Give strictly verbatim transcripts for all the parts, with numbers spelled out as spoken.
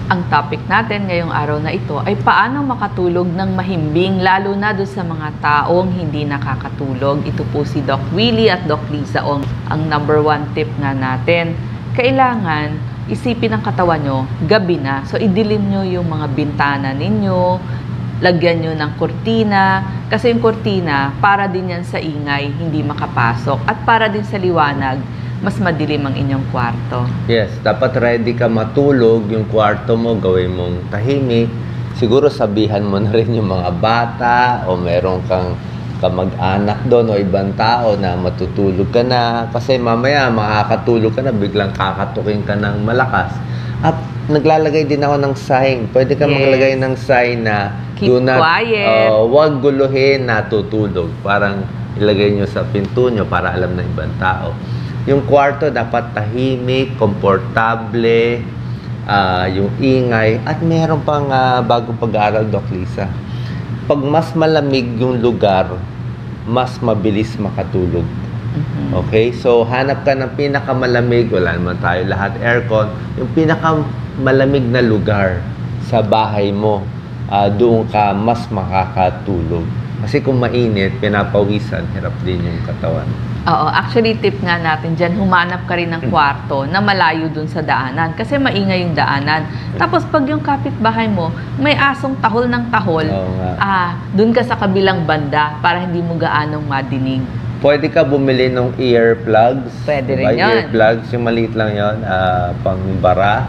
Ang topic natin ngayong araw na ito ay paano makatulog ng mahimbing lalo na doon sa mga taong hindi nakakatulog. Ito po si Doc Willie at Doc Liza Ong. Ang number one tip nga natin, kailangan isipin ng katawan nyo, gabi na. So idilim nyo yung mga bintana ninyo, lagyan nyo ng kurtina, kasi yung kurtina para din yan sa ingay, hindi makapasok, at para din sa liwanag, mas madilim ang inyong kwarto. Yes, dapat ready ka matulog, yung kwarto mo, gawin mong tahimik. Siguro sabihan mo na rin yung mga bata o meron kang kamag-anak doon o ibang tao na matutulog ka na. Kasi mamaya makakatulog ka na, biglang kakatukin ka ng malakas. At naglalagay din ako ng sign. Pwede ka yes. maglagay ng sign na keep do not, quiet. Uh, huwag guluhin, natutulog. Parang ilagay nyo sa pinto nyo para alam ng ibang tao. Yung kwarto dapat tahimik, komportable, uh, yung ingay, at meron pang uh, bagong pag-aaral, Doc Liza. Pag mas malamig yung lugar, mas mabilis makatulog. Mm-hmm. Okay? So, hanap ka ng pinakamalamig, wala naman tayo lahat aircon, yung pinakamalamig na lugar sa bahay mo, uh, doon ka mas makakatulog. Kasi kung mainit, pinapawisan, hirap din yung katawan. Oo, actually tip nga natin dyan, humanap ka rin ng kwarto na malayo dun sa daanan kasi maingay yung daanan. Tapos pag yung kapitbahay mo, may asong tahol ng tahol, ah, dun ka sa kabilang banda para hindi mo gaanong madinig. Pwede ka bumili ng earplugs. Pwede diba? rin yun. Earplugs, yung maliit lang yun, uh, pang bara.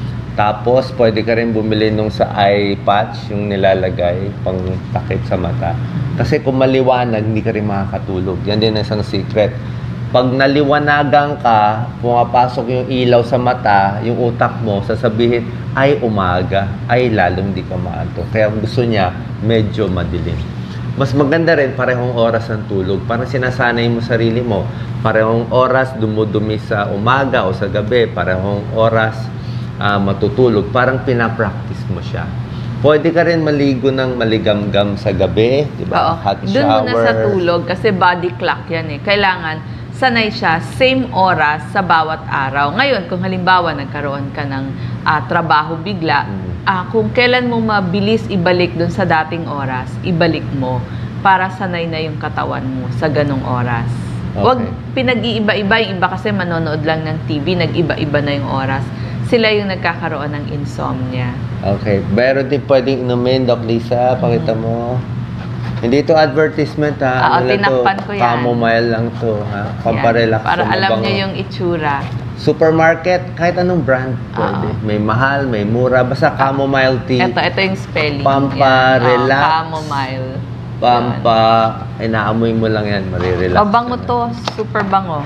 Tapos, pwede ka rin bumili nung sa eye patch, yung nilalagay, pang takip sa mata. Kasi kung maliwanag, hindi ka rin makakatulog. Yan din isang secret. Pag naliwanagan ka, pumapasok yung ilaw sa mata, yung utak mo, sasabihin, ay umaga, ay lalong hindi ka maantok. Kaya gusto niya, medyo madilim. Mas maganda rin, parehong oras ng tulog. Parang sinasanay mo sarili mo. Parehong oras dumudumi sa umaga o sa gabi. Parehong oras uh, matutulog. Parang pinapractice mo siya. Pwede ka rin maligo ng maligamgam sa gabi, di ba? Hot shower. Doon muna sa tulog kasi body clock yan eh. Kailangan sanay siya same oras sa bawat araw. Ngayon, kung halimbawa nagkaroon ka ng uh, trabaho bigla, mm. uh, kung kailan mo mabilis ibalik doon sa dating oras, ibalik mo para sanay na yung katawan mo sa ganong oras. Okay. Huwag pinag-iiba-iba. Yung iba kasi manonood lang ng T V, nag-iba-iba na yung oras. Sila yung nagkakaroon ng insomnia. Okay. Meron din pwedeng inumin, Doc Liza. Pakita mm. mo. Hindi to advertisement, ha? Oo, ano tinakpan ko yan. Chamomile lang to, ha? Pamparelax. Para alam niyo yung itsura. Supermarket, kahit anong brand pwede. Uh-oh. May mahal, may mura. Basta chamomile tea. Ito, ito yung spelling. Pamparelax. Oh, chamomile. Pampa, ay naamoy mo lang yan, marirelax. Mabango to, super bango.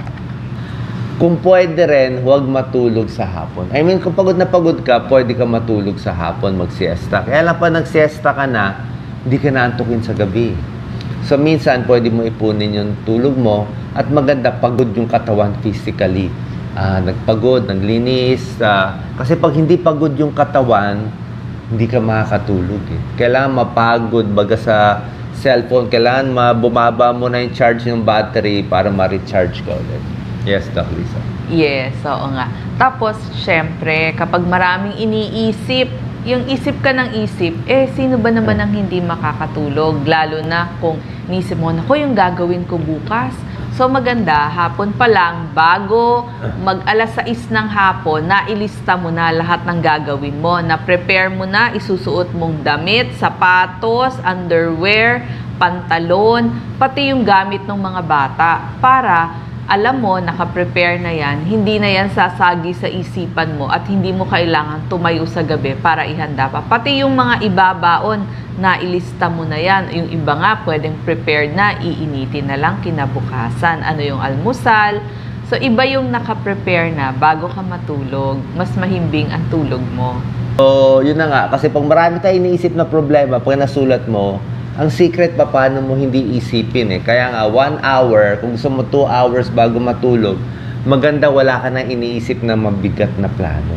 Kung pwede rin, huwag matulog sa hapon. I mean, kung pagod na pagod ka, pwede ka matulog sa hapon, mag-siesta. Kaya lang pa nag-siesta ka na, hindi ka naantukin sa gabi. So, minsan, pwede mo ipunin yung tulog mo at maganda, pagod yung katawan physically. Uh, nagpagod, naglinis. Uh, kasi pag hindi pagod yung katawan, hindi ka makakatulog. Eh. Kailangan mapagod, baga sa cellphone, kailangan bumaba mo na yung charge ng battery para ma-recharge ka ulit. Yes, Doc Liza. Yes, oo nga. Tapos, syempre, kapag maraming iniisip, yung isip ka ng isip, eh, sino ba naman ang hindi makakatulog? Lalo na kung nisip mo, naku, yung gagawin ko bukas. So, maganda, hapon pa lang, bago mag alas sais ng hapon, nailista mo na lahat ng gagawin mo. Na-prepare mo na, isusuot mong damit, sapatos, underwear, pantalon, pati yung gamit ng mga bata. Para alam mo, naka-prepare na yan, hindi na yan sasagi sa isipan mo at hindi mo kailangan tumayo sa gabi para ihanda pa. Pati yung mga ibabaon, nailista mo na yan. Yung iba nga, pwedeng prepared na, iinitin na lang kinabukasan. Ano yung almusal? So, iba yung naka-prepare na bago ka matulog. Mas mahimbing ang tulog mo. So, yun na nga. Kasi pag marami tayo iniisip na problema, pag nasulat mo, ang secret pa paano mo hindi isipin eh. Kaya nga, one hour, kung gusto mo two hours bago matulog, maganda wala ka nang iniisip na mabigat na plano.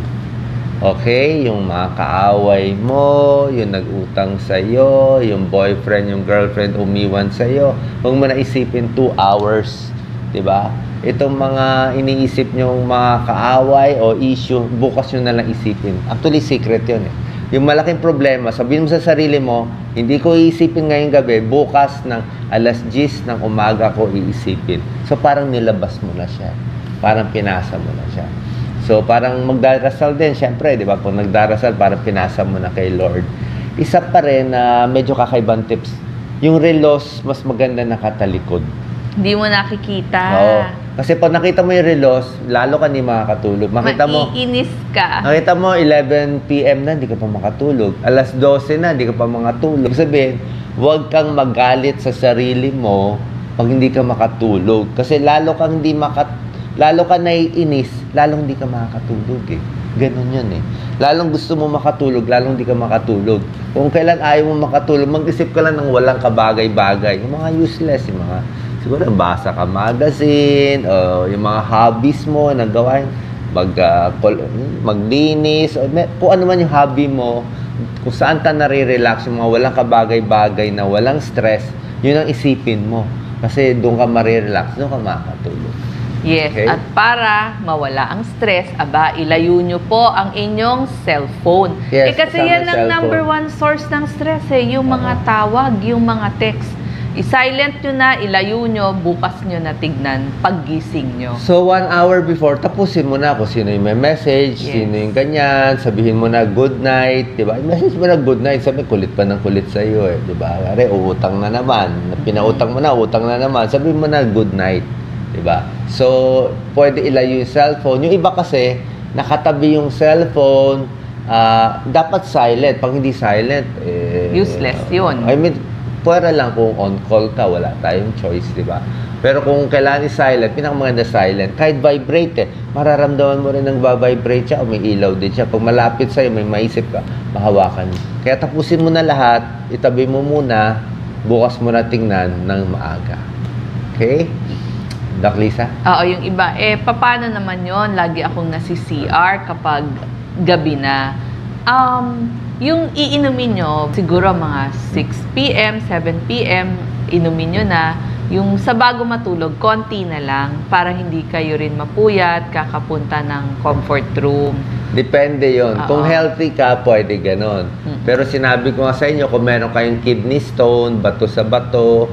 Okay? Yung mga kaaway mo, yung nag-utang sa'yo, yung boyfriend, yung girlfriend umiwan sa'yo, huwag mo na isipin two hours. Diba? Itong mga iniisip nyong mga kaaway o issue, bukas nyo na lang isipin. Actually, secret yun eh. Yung malaking problema, sabihin mo sa sarili mo, hindi ko iisipin ngayong gabi, bukas ng alas diyes ng umaga ko iisipin. So, parang nilabas mo na siya. Parang pinasa mo na siya. So, parang magdarasal din, syempre, di ba? Kung nagdarasal, parang pinasa mo na kay Lord. Isa pa rin na uh, medyo kakaibang tips, yung relos, mas maganda nakatalikod. Hindi mo nakikita. Oo. Kasi pag nakita mo yung relos, lalo ka hindi makakatulog. Makita mo, maiinis ka. Nakita mo, eleven p m na, hindi ka pa makatulog. Alas dose na, hindi ka pa makatulog. Ibig sabihin, huwag kang magalit sa sarili mo pag hindi ka makatulog. Kasi lalo kang hindi makat lalo ka naiinis, lalong hindi ka makakatulog eh. Ganon yun eh. Lalong gusto mo makatulog, lalong hindi ka makatulog. Kung kailan ayaw mo makatulog, mag-isip ka lang ng walang kabagay-bagay. Yung mga useless, yung mga siguro basa ka magazine, o yung mga hobbies mo na gawain, mag, uh, maglinis, o may, kung ano man yung hobby mo, kung saan ka nare-relax, yung mga walang kabagay-bagay na walang stress, yun ang isipin mo. Kasi doon ka marirelax, doon ka makakatulog. Yes, Okay? at para mawala ang stress, aba, ilayo nyo po ang inyong cellphone. Yes, eh kasi kasama yan ang cellphone. number one source ng stress eh, yung mga tawag, yung mga text. I-silent nyo na, ilayo nyo, bukas nyo na tignan, paggising nyo. So, one hour before, tapusin mo na kung sino yung may message, Yes. sino yung ganyan, sabihin mo na good night, di ba? I-message mo na good night, sabi, kulit pa ng kulit sa iyo eh, di ba? Kaya, uutang na naman, pinautang mo na, utang na naman, sabihin mo na good night, di ba? So, pwede ilayo yung cellphone. Yung iba kasi, nakatabi yung cellphone, ah, dapat silent. Pag hindi silent, eh... Useless yun. I mean, pwera lang kung on-call ka, wala tayong choice, di ba? Pero kung kailangan i-silent, pinakamaganda silent. Kahit vibrate eh, mararamdaman mo rin ng vibrate siya o may ilaw din siya. Pag malapit sa'yo, may maisip ka, mahawakan mo. Kaya tapusin mo na lahat, itabi mo muna, bukas mo na tingnan ng maaga. Okay? Doc Lisa? Oo, yung iba, eh, paano naman yon? Lagi akong nasi-C R kapag gabi na. Um, yung iinumin nyo, siguro mga six p m, seven p m, inumin nyo na. Yung sa bago matulog, konti na lang para hindi kayo rin mapuyat, kakapunta ng comfort room. Depende yon. Oo. Kung healthy ka, pwede ganon. Mm. Pero sinabi ko nga sa inyo, kung meron kayong kidney stone, bato sa bato,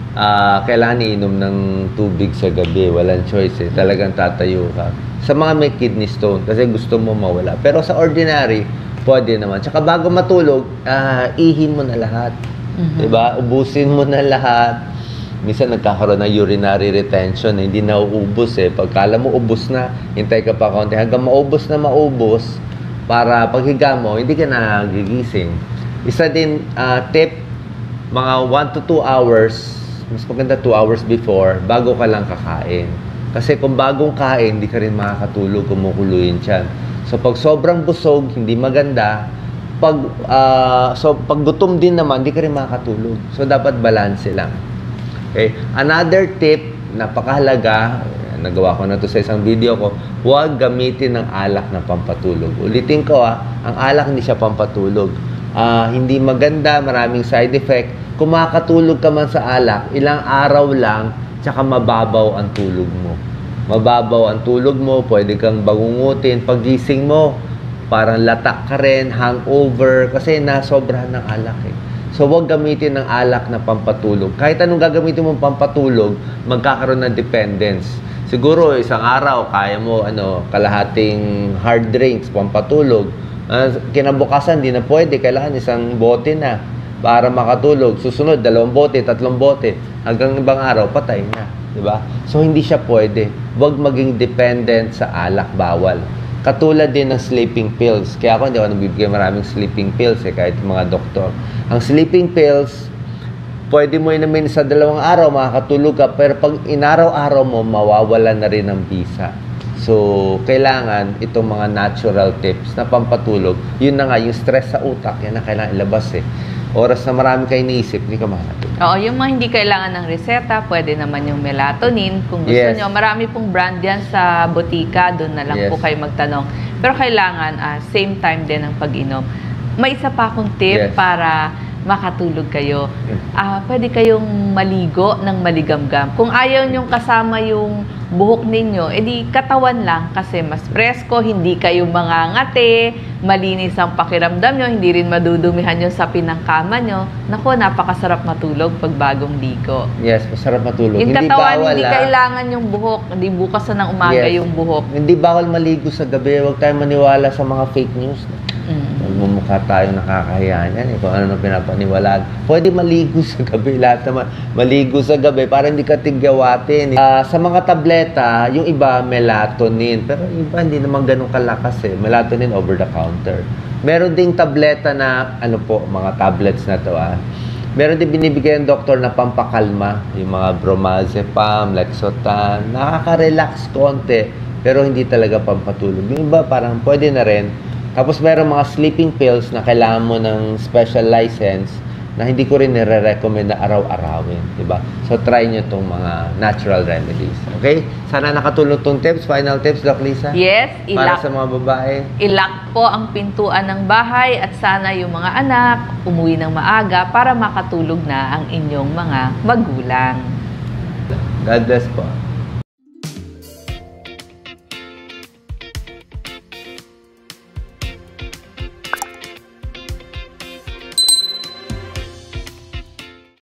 ah, kailangan iinom ng tubig sa gabi. Walang choice eh. Talagang tatayo ka. Sa mga may kidney stone, kasi gusto mo mawala. Pero sa ordinary, pwede naman. Tsaka bago matulog, ah, ihin mo na lahat. Mhm. Diba? Ubusin mo na lahat. Minsan nagkakaroon ng urinary retention, eh, hindi na uubos eh. Pagkala mo ubos na, hintay ka pa konti. Hanggang maubos na maubos, para paghiga mo, hindi ka na gigising. Isa din, ah, tip, mga one to two hours, mas maganda two hours before, bago ka lang kakain. Kasi kung bagong kain, hindi ka rin makakatulog, kumukulo yun tiyan. So, pag sobrang busog, hindi maganda. Pag, ah, so, pag gutom din naman, hindi ka rin makakatulog. So, dapat balance lang. Okay? Another tip, napakahalaga, nagawa ko na to sa isang video ko, huwag gamitin ng alak na pampatulog. Ulitin ko ah, ang alak hindi siya pampatulog. Ah, hindi maganda, maraming side effect. Kung makakatulog ka man sa alak, ilang araw lang, tsaka mababaw ang tulog mo. Mababaw ang tulog mo, pwede kang bangungutin. Pagising mo, parang latak ka rin, hangover, kasi nasobrahan ng alak eh. So, huwag gamitin ng alak na pampatulog. Kahit anong gagamitin mong pampatulog, magkakaroon ng dependence. Siguro, isang araw, kaya mo ano, kalahating hard drinks, pampatulog. Uh, kinabukasan, di na pwede. Kailangan isang bote na para makatulog. Susunod, dalawang bote, tatlong bote. Hanggang ibang araw, patay na. Diba? So, hindi siya pwede. Huwag maging dependent sa alak, bawal. Katulad din ng sleeping pills. Kaya ako hindi ako nabibigay maraming sleeping pills eh, kahit mga doktor. Ang sleeping pills, pwede mo inumin sa dalawang araw, makakatulog ka, pero pag inaraw-araw mo, mawawala na rin ang bisa. So, kailangan itong mga natural tips na pampatulog. Yun na nga, yung stress sa utak, yan na kailangan ilabas eh. Oras na marami kayo iniisip, hindi ka makakatulog. Oo, yung mga hindi kailangan ng reseta, pwede naman yung melatonin. Kung gusto Yes. nyo, marami pong brand yan sa botika, doon na lang Yes. po kayo magtanong. Pero kailangan, ah, same time din ang pag-inom. May isa pa akong tip Yes. para makatulog kayo. Ah, pwede kayong maligo ng maligamgam. Kung ayaw nyong kasama yung buhok ninyo, edi katawan lang kasi mas presko, hindi kayo mangangate, malinis ang pakiramdam nyo, hindi rin madudumihan yung sapin ng kama nyo. Naku, napakasarap matulog pag bagong ligo. Yes, masarap matulog. Yung Hindi katawan, bawal, hindi ah. kailangan yung buhok. Hindi bukas na ng umaga Yes. yung buhok. Hindi bawal maligo sa gabi. Huwag tayong maniwala sa mga fake news. Mm. Magmumukha tayo nakakahiya niyan eh, kung ano na pinapaniwalaan. Pwede maligo sa gabi, lahat naman maligo sa gabi para hindi ka tigyawatin. Ah, sa mga tableta, yung iba melatonin, pero yung iba hindi naman ganun kalakas eh. Melatonin over the counter. Meron ding tableta na, ano po, mga tablets na to ah. Meron din binibigay ng doktor na pampakalma, yung mga bromazepam, Lexotan, nakaka-relax konti, pero hindi talaga pampatulog. Yung iba parang pwede na rin. Tapos meron mga sleeping pills na kailangan mo ng special license na hindi ko rin nire-recommend na araw-arawin, di ba? So try nyo itong mga natural remedies. Okay? Sana nakatulong itong tips, final tips, Doc Lisa? Yes, Para ilak, sa mga babae. ilak po ang pintuan ng bahay at sana yung mga anak umuwi ng maaga para makatulog na ang inyong mga magulang. God bless po.